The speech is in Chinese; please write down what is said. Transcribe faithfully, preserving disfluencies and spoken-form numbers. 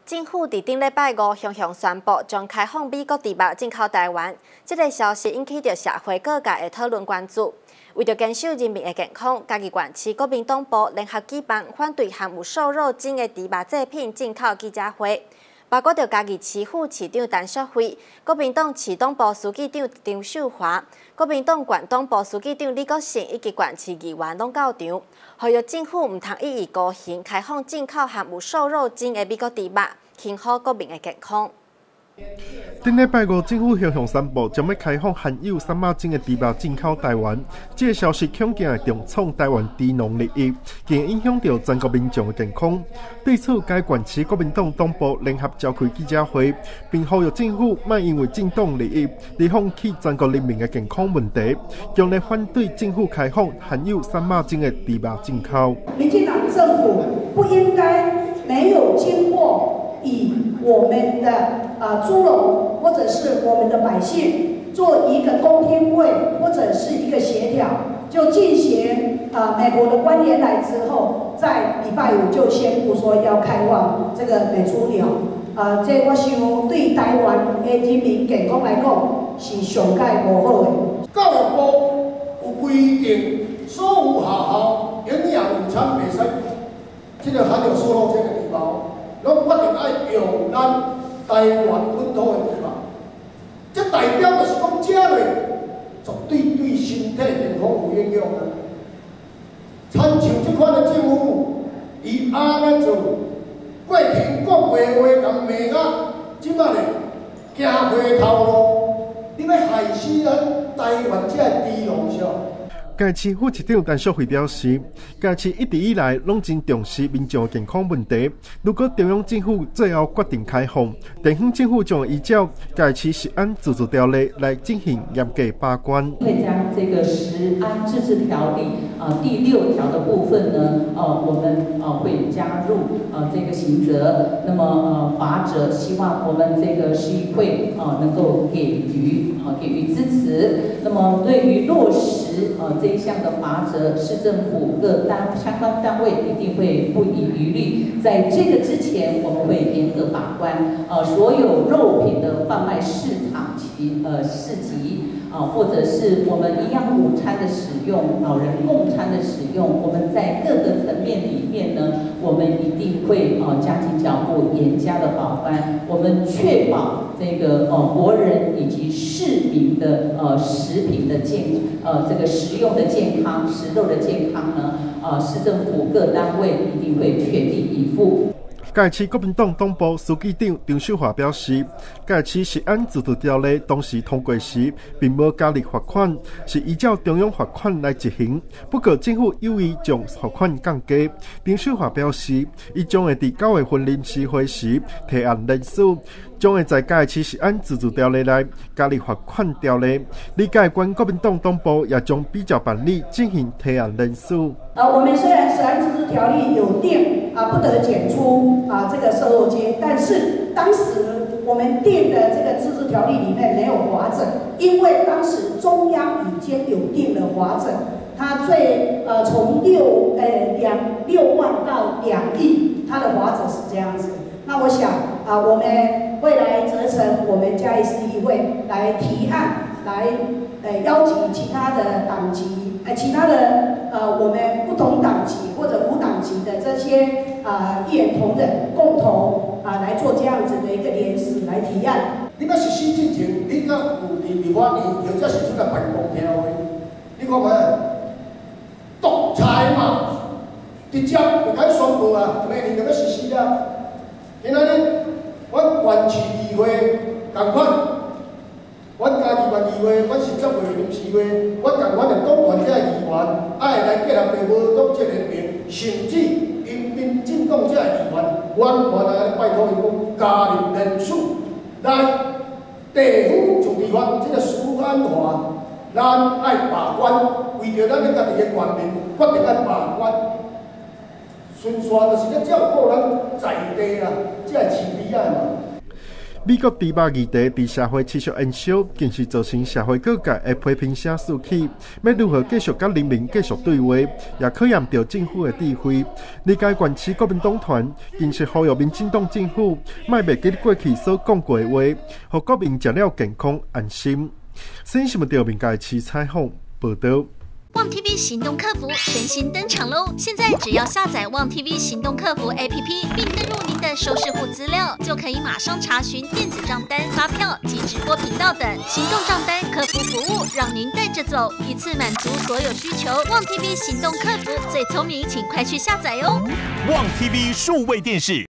政府伫顶礼拜五雄雄宣布，将开放美国猪肉进口台湾。这个消息引起着社会各界的讨论关注。为着坚守人民的健康，嘉义县市国民党部联合举办反对含有瘦肉精的猪肉制品进口记者会，包括着嘉义市副市长陈淑慧、国民党市党部书记长张秀华、国民党县党部书记长李国成以及县市议员拢到场，呼吁政府唔通一意孤行，开放进口含有瘦肉精的美国猪肉，轻好国民的健康。 顶礼拜五，政府雄雄宣布将要开放含有三马精的猪肉进口台湾。这个消息恐惊会重创台湾猪农利益，更影响到全国民众的健康。对此，该县市国民党党部联合召开记者会，并呼吁政府莫因为政党利益而放弃全国人民的健康问题，强烈反对政府开放含有三马精的猪肉进口。 民进党政府不应该没有经过。以我们的呃猪农或者是我们的百姓做一个公听会或者是一个协调，就进行呃美国的官员来之后，在礼拜五就宣布说要开放这个美猪鸟。啊、呃，这我想对台湾的人民健康来讲是上界无好的。 教育部有规定，所有学校营养午餐袂使这个含有瘦肉精的猪肉。拢决定爱用咱台湾本土的猪肉，这代表就是讲食落绝对对身体健康有影响啊！参像这款的政府，伊安尼做，过天国月月共骂啊，即摆咧行回头路，你要害死咱台湾这猪农是？ 嘉义市副市长陈淑慧表示，嘉义市一直以来拢真重视民众健康问题。如果中央政府最后决定开放，地方政府将会依照嘉义市食安自治条例来进行严格把关。 会将这个食安自治条例啊、呃、第六条的部分呢，呃，我们呃会加入呃这个刑责，那么呃罚则，希望我们这个市议会啊、呃、能够给予啊、呃、给予支持。那么对于落实呃。这一项的罚则，市政府各单相关单位一定会不遗余力。在这个之前，我们会严格把关。呃，所有肉品的贩卖市场及呃市集啊、呃，或者是我们营养午餐的使用、老人共餐的使用，我们在各个层面里面呢，我们一定会呃加紧脚步，严加的把关。我们确保这个呃国人以及市民的呃食品的健呃这个食用的健康、食肉的健康呢，呃市政府各单位一定会全力以赴。 嘉义市国民党党部书记长张秀华表示，嘉义市食安自治条例当时通过时，并无加入罚款，是依照中央罚款来执行。不过政府有意将罚款降低。张秀华表示，伊将会在九月份临时会时提案联署，将会在嘉义市食安自治条例内加入罚款条例。理解关国民党党部也将比照办理进行提案联署。 呃，我们虽然食安自治条例有定啊，不得检出啊这个瘦肉精，但是当时我们定的这个自治条例里面没有罚则，因为当时中央已经有定了罚则，它最呃从六呃两六万到两亿，它的罚则是这样子。那我想啊，我们未来责成我们嘉义市议会来提案，来呃邀请其他的党籍，呃其他的呃我们不同党籍或者无党籍的这些啊、呃、议员同仁共同啊、呃、来做这样子的一个联署来提案。 你要实施进前，你甲有立立法院或者是出来办公厅的，你看卖独裁嘛，直接就该宣布啊，明年就要实施啊。今仔日，阮县市议会同款，阮嘉义县议会，阮十七岁临时会，阮同款的党团这议员，爱来结合的无党这联盟，甚至因民进党这议员，完全来拜托伊讲加入联署，来地方就地法这个司安法，咱爱把关，为着咱的家己的全民，决定爱把关。顺续就是咧照顾咱在地啦，这系市民啊嘛。 美国猪肉议题伫社会持续延烧，更是造成社会各界的批评声四起。要如何继续甲人民继续对话，也考验到政府的智慧。理解县市国民党团更是呼吁民进党政府莫袂记过去所讲过的话，互国民食了健康安心。新新闻调民界市采访报道。 旺 T V 行动客服全新登场喽！现在只要下载旺 T V 行动客服 A P P， 并登入您的收视户资料，就可以马上查询电子账单、发票及直播频道等行动账单客服服务，让您带着走，一次满足所有需求。旺 T V 行动客服最聪明，请快去下载哦！ 旺 T V 数位电视。